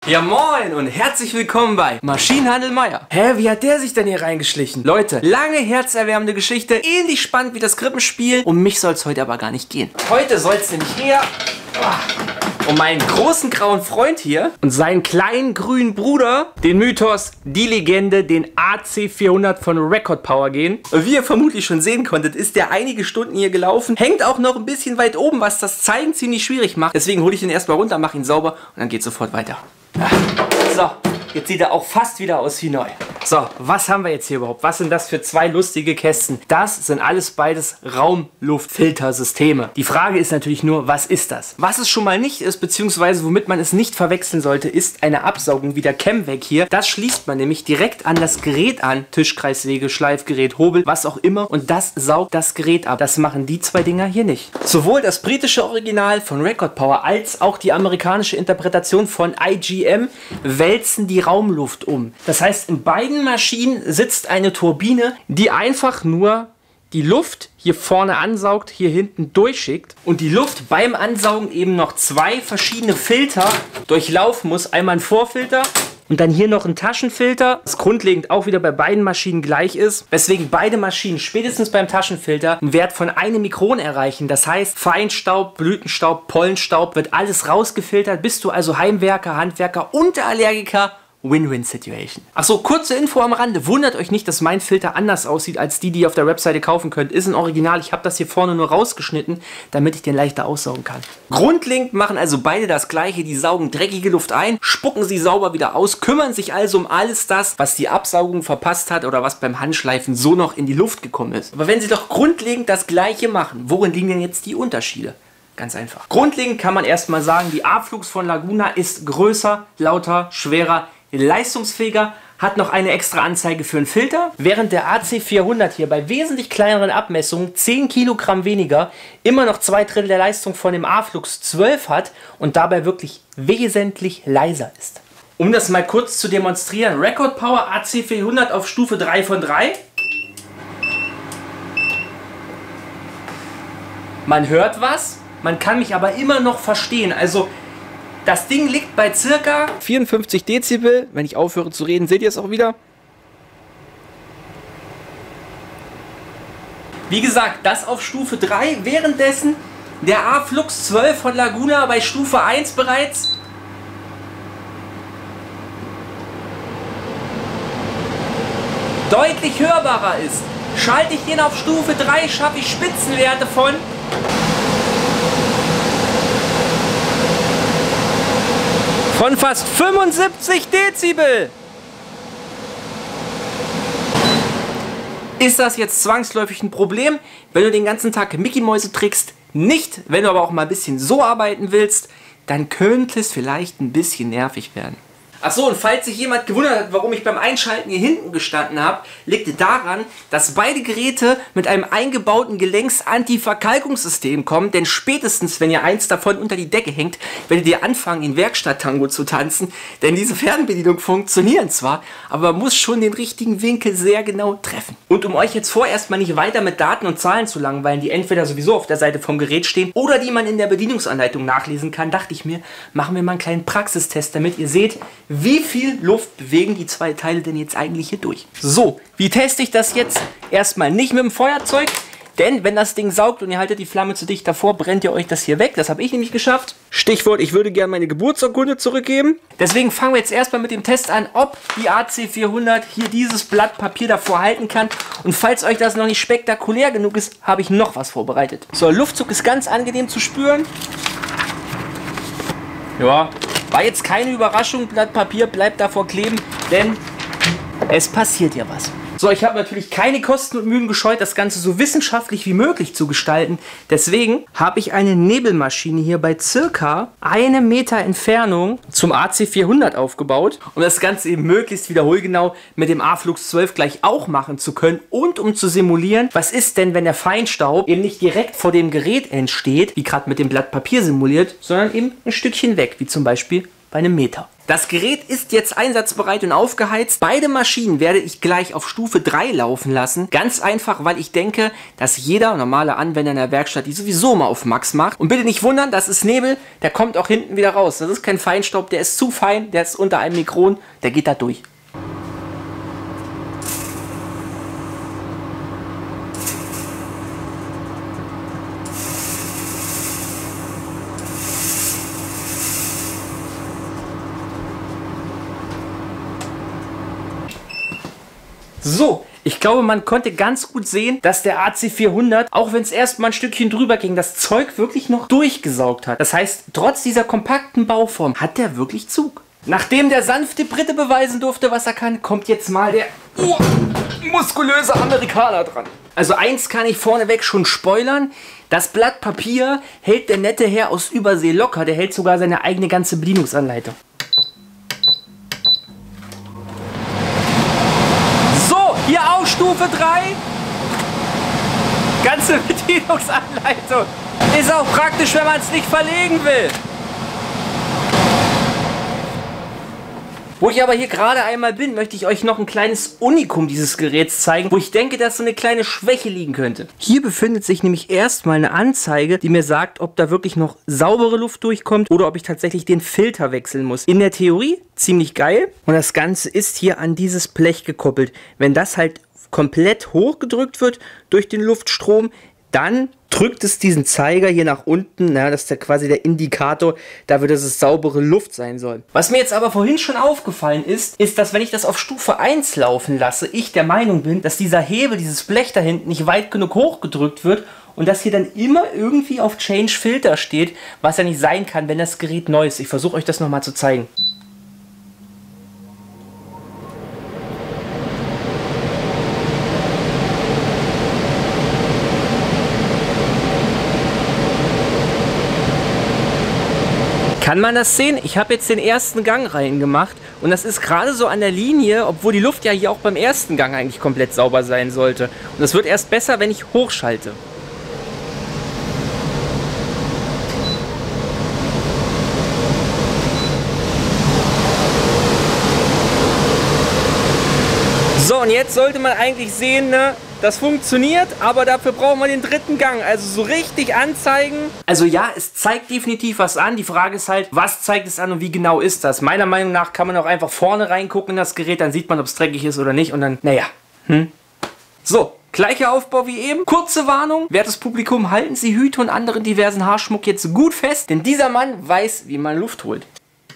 Ja moin und herzlich willkommen bei Maschinenhandel Meier. Hä, wie hat der sich denn hier reingeschlichen? Leute, lange herzerwärmende Geschichte, ähnlich spannend wie das Krippenspiel. Um mich soll es heute aber gar nicht gehen. Heute soll es nämlich eher um meinen großen grauen Freund hier und seinen kleinen grünen Bruder, den Mythos, die Legende, den AC400 von Record Power gehen. Wie ihr vermutlich schon sehen konntet, ist der einige Stunden hier gelaufen. Hängt auch noch ein bisschen weit oben, was das Zeigen ziemlich schwierig macht. Deswegen hole ich ihn erstmal runter, mache ihn sauber und dann geht es sofort weiter. So, jetzt sieht er auch fast wieder aus wie neu. So, was haben wir jetzt hier überhaupt? Was sind das für zwei lustige Kästen? Das sind alles beides Raumluftfiltersysteme. Die Frage ist natürlich nur, was ist das? Was es schon mal nicht ist, beziehungsweise womit man es nicht verwechseln sollte, ist eine Absaugung wie der Chemvac hier. Das schließt man nämlich direkt an das Gerät an. Tischkreissäge, Schleifgerät, Hobel, was auch immer. Und das saugt das Gerät ab. Das machen die zwei Dinger hier nicht. Sowohl das britische Original von Record Power als auch die amerikanische Interpretation von IGM wälzen die Raumluft um. Das heißt, in beiden Maschinen sitzt eine Turbine, die einfach nur die Luft hier vorne ansaugt, hier hinten durchschickt und die Luft beim Ansaugen eben noch zwei verschiedene Filter durchlaufen muss. Einmal ein Vorfilter und dann hier noch ein Taschenfilter, das grundlegend auch wieder bei beiden Maschinen gleich ist, weswegen beide Maschinen spätestens beim Taschenfilter einen Wert von 1 Mikron erreichen. Das heißt, Feinstaub, Blütenstaub, Pollenstaub wird alles rausgefiltert. Bist du also Heimwerker, Handwerker und Allergiker? Win-Win-Situation. Achso, kurze Info am Rande. Wundert euch nicht, dass mein Filter anders aussieht als die ihr auf der Webseite kaufen könnt. Ist ein Original. Ich habe das hier vorne nur rausgeschnitten, damit ich den leichter aussaugen kann. Grundlegend machen also beide das gleiche. Die saugen dreckige Luft ein, spucken sie sauber wieder aus, kümmern sich also um alles das, was die Absaugung verpasst hat oder was beim Handschleifen so noch in die Luft gekommen ist. Aber wenn sie doch grundlegend das gleiche machen, worin liegen denn jetzt die Unterschiede? Ganz einfach. Grundlegend kann man erstmal sagen, die A-Flux von Laguna ist größer, lauter, schwerer, leistungsfähiger, hat noch eine extra Anzeige für einen Filter, während der AC400 hier bei wesentlich kleineren Abmessungen, 10 Kilogramm weniger, immer noch 2/3 der Leistung von dem A-Flux 12 hat und dabei wirklich wesentlich leiser ist. Um das mal kurz zu demonstrieren, Record Power AC400 auf Stufe 3 von 3. Man hört was, man kann mich aber immer noch verstehen, also das Ding liegt bei circa 54 Dezibel. Wenn ich aufhöre zu reden, seht ihr es auch wieder. Wie gesagt, das auf Stufe 3. Währenddessen der A-Flux 12 von Laguna bei Stufe 1 bereits deutlich hörbarer ist. Schalte ich den auf Stufe 3, schaffe ich Spitzenwerte von fast 75 Dezibel. Ist das jetzt zwangsläufig ein Problem, wenn du den ganzen Tag Mickey-Mäuse trickst? Nicht. Wenn du aber auch mal ein bisschen so arbeiten willst, dann könnte es vielleicht ein bisschen nervig werden. Achso, und falls sich jemand gewundert hat, warum ich beim Einschalten hier hinten gestanden habe, liegt daran, dass beide Geräte mit einem eingebauten Gelenks-Anti-Verkalkungssystem kommen, denn spätestens, wenn ihr eins davon unter die Decke hängt, werdet ihr anfangen, in Werkstatt-Tango zu tanzen, denn diese Fernbedienungen funktionieren zwar, aber man muss schon den richtigen Winkel sehr genau treffen. Und um euch jetzt vorerst mal nicht weiter mit Daten und Zahlen zu langweilen, die entweder sowieso auf der Seite vom Gerät stehen oder die man in der Bedienungsanleitung nachlesen kann, dachte ich mir, machen wir mal einen kleinen Praxistest, damit ihr seht, wie viel Luft bewegen die zwei Teile denn jetzt eigentlich hier durch? So, wie teste ich das jetzt? Erstmal nicht mit dem Feuerzeug, denn wenn das Ding saugt und ihr haltet die Flamme zu dicht davor, brennt ihr euch das hier weg. Das habe ich nämlich geschafft. Stichwort, ich würde gerne meine Geburtsurkunde zurückgeben. Deswegen fangen wir jetzt erstmal mit dem Test an, ob die AC400 hier dieses Blatt Papier davor halten kann. Und falls euch das noch nicht spektakulär genug ist, habe ich noch was vorbereitet. So, Luftzug ist ganz angenehm zu spüren. Ja, war jetzt keine Überraschung, Blatt Papier bleibt davor kleben, denn es passiert ja was. So, ich habe natürlich keine Kosten und Mühen gescheut, das Ganze so wissenschaftlich wie möglich zu gestalten. Deswegen habe ich eine Nebelmaschine hier bei circa 1 Meter Entfernung zum AC400 aufgebaut, um das Ganze eben möglichst wiederholgenau mit dem A-Flux 12 gleich auch machen zu können und um zu simulieren, was ist denn, wenn der Feinstaub eben nicht direkt vor dem Gerät entsteht, wie gerade mit dem Blatt Papier simuliert, sondern eben ein Stückchen weg, wie zum Beispiel bei einem Meter. Das Gerät ist jetzt einsatzbereit und aufgeheizt. Beide Maschinen werde ich gleich auf Stufe 3 laufen lassen. Ganz einfach, weil ich denke, dass jeder normale Anwender in der Werkstatt die sowieso mal auf Max macht. Und bitte nicht wundern, das ist Nebel, der kommt auch hinten wieder raus. Das ist kein Feinstaub, der ist zu fein, der ist unter einem Mikron, der geht da durch. So, ich glaube, man konnte ganz gut sehen, dass der AC400, auch wenn es erstmal ein Stückchen drüber ging, das Zeug wirklich noch durchgesaugt hat. Das heißt, trotz dieser kompakten Bauform hat der wirklich Zug. Nachdem der sanfte Brite beweisen durfte, was er kann, kommt jetzt mal der muskulöse Amerikaner dran. Also eins kann ich vorneweg schon spoilern. Das Blatt Papier hält der nette Herr aus Übersee locker. Der hält sogar seine eigene ganze Bedienungsanleitung. Hier auch Stufe 3. Ganze Bedienungsanleitung. Ist auch praktisch, wenn man es nicht verlegen will. Wo ich aber hier gerade einmal bin, möchte ich euch noch ein kleines Unikum dieses Geräts zeigen, wo ich denke, dass so eine kleine Schwäche liegen könnte. Hier befindet sich nämlich erstmal eine Anzeige, die mir sagt, ob da wirklich noch saubere Luft durchkommt oder ob ich tatsächlich den Filter wechseln muss. In der Theorie ziemlich geil. Und das Ganze ist hier an dieses Blech gekoppelt. Wenn das halt komplett hochgedrückt wird durch den Luftstrom, dann drückt es diesen Zeiger hier nach unten, na, das ist ja quasi der Indikator dafür, dass es saubere Luft sein soll. Was mir jetzt aber vorhin schon aufgefallen ist, dass wenn ich das auf Stufe 1 laufen lasse, ich der Meinung bin, dass dieser Hebel, dieses Blech da hinten nicht weit genug hochgedrückt wird und dass hier dann immer irgendwie auf Change Filter steht, was ja nicht sein kann, wenn das Gerät neu ist. Ich versuche euch das nochmal zu zeigen. Kann man das sehen? Ich habe jetzt den ersten Gang reingemacht und das ist gerade so an der Linie, obwohl die Luft ja hier auch beim ersten Gang eigentlich komplett sauber sein sollte. Und das wird erst besser, wenn ich hochschalte. So, und jetzt sollte man eigentlich sehen, ne? Das funktioniert, aber dafür brauchen wir den dritten Gang, also so richtig anzeigen. Also ja, es zeigt definitiv was an. Die Frage ist halt, was zeigt es an und wie genau ist das? Meiner Meinung nach kann man auch einfach vorne reingucken in das Gerät, dann sieht man, ob es dreckig ist oder nicht und dann, naja. So, gleicher Aufbau wie eben. Kurze Warnung, wertes Publikum, halten Sie Hüte und anderen diversen Haarschmuck jetzt gut fest, denn dieser Mann weiß, wie man Luft holt.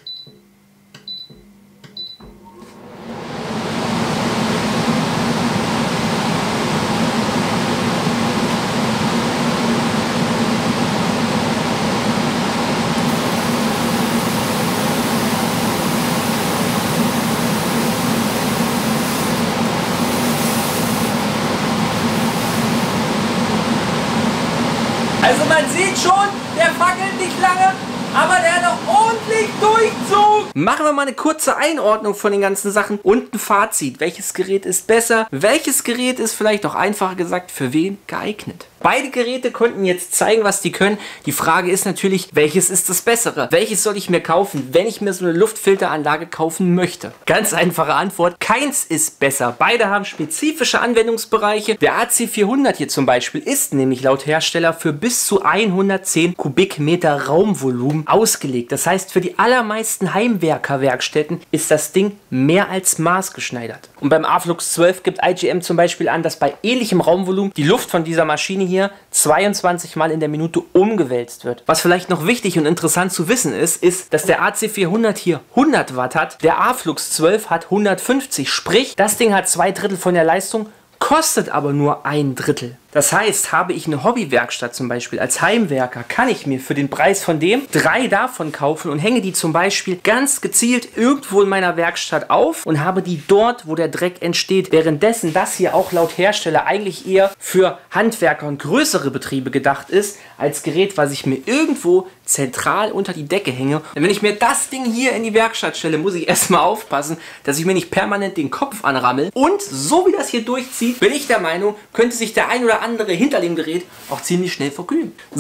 Also man sieht schon, der fackelt nicht lange, aber der hat auch ordentlich Durchzug. Machen wir mal eine kurze Einordnung von den ganzen Sachen und ein Fazit. Welches Gerät ist besser? Welches Gerät ist vielleicht auch einfacher gesagt für wen geeignet? Beide Geräte konnten jetzt zeigen, was die können. Die Frage ist natürlich, welches ist das Bessere? Welches soll ich mir kaufen, wenn ich mir so eine Luftfilteranlage kaufen möchte? Ganz einfache Antwort, keins ist besser. Beide haben spezifische Anwendungsbereiche. Der AC400 hier zum Beispiel ist nämlich laut Hersteller für bis zu 110 Kubikmeter Raumvolumen ausgelegt. Das heißt, für die allermeisten Heimwerkerwerkstätten ist das Ding mehr als maßgeschneidert. Und beim Aflux 12 gibt IGM zum Beispiel an, dass bei ähnlichem Raumvolumen die Luft von dieser Maschine hier 22 Mal in der Minute umgewälzt wird. Was vielleicht noch wichtig und interessant zu wissen ist, dass der AC400 hier 100 Watt hat, der Aflux 12 hat 150, sprich, das Ding hat 2/3 von der Leistung, kostet aber nur 1/3. Das heißt, habe ich eine Hobbywerkstatt zum Beispiel als Heimwerker, kann ich mir für den Preis von dem 3 davon kaufen und hänge die zum Beispiel ganz gezielt irgendwo in meiner Werkstatt auf und habe die dort, wo der Dreck entsteht. Währenddessen das hier auch laut Hersteller eigentlich eher für Handwerker und größere Betriebe gedacht ist, als Gerät, was ich mir irgendwo zentral unter die Decke hänge. Denn wenn ich mir das Ding hier in die Werkstatt stelle, muss ich erstmal aufpassen, dass ich mir nicht permanent den Kopf anrammel. Und so wie das hier durchzieht, bin ich der Meinung, könnte sich der ein oder andere hinter dem Gerät auch ziemlich schnell verkühlen. So,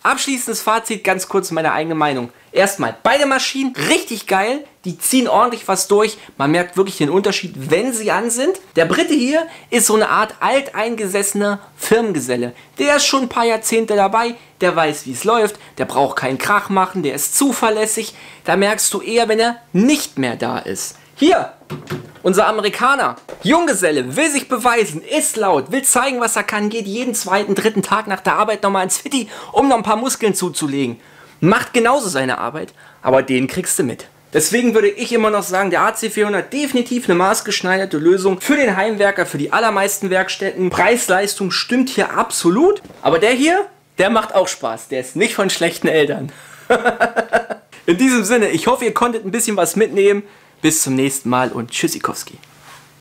Abschließendes Fazit, ganz kurz meine eigene Meinung. Erstmal, beide Maschinen richtig geil, die ziehen ordentlich was durch. Man merkt wirklich den Unterschied, wenn sie an sind. Der Brite hier ist so eine Art alteingesessener Firmengeselle. Der ist schon ein paar Jahrzehnte dabei, der weiß, wie es läuft, der braucht keinen Krach machen, der ist zuverlässig. Da merkst du eher, wenn er nicht mehr da ist. Hier, unser Amerikaner, Junggeselle, will sich beweisen, ist laut, will zeigen, was er kann, geht jeden zweiten, dritten Tag nach der Arbeit nochmal ins Fitti, um noch ein paar Muskeln zuzulegen. Macht genauso seine Arbeit, aber den kriegst du mit. Deswegen würde ich immer noch sagen, der AC400 definitiv eine maßgeschneiderte Lösung für den Heimwerker, für die allermeisten Werkstätten. Preis-Leistung stimmt hier absolut, aber der hier, der macht auch Spaß. Der ist nicht von schlechten Eltern. In diesem Sinne, ich hoffe, ihr konntet ein bisschen was mitnehmen. Bis zum nächsten Mal und Tschüssikowski.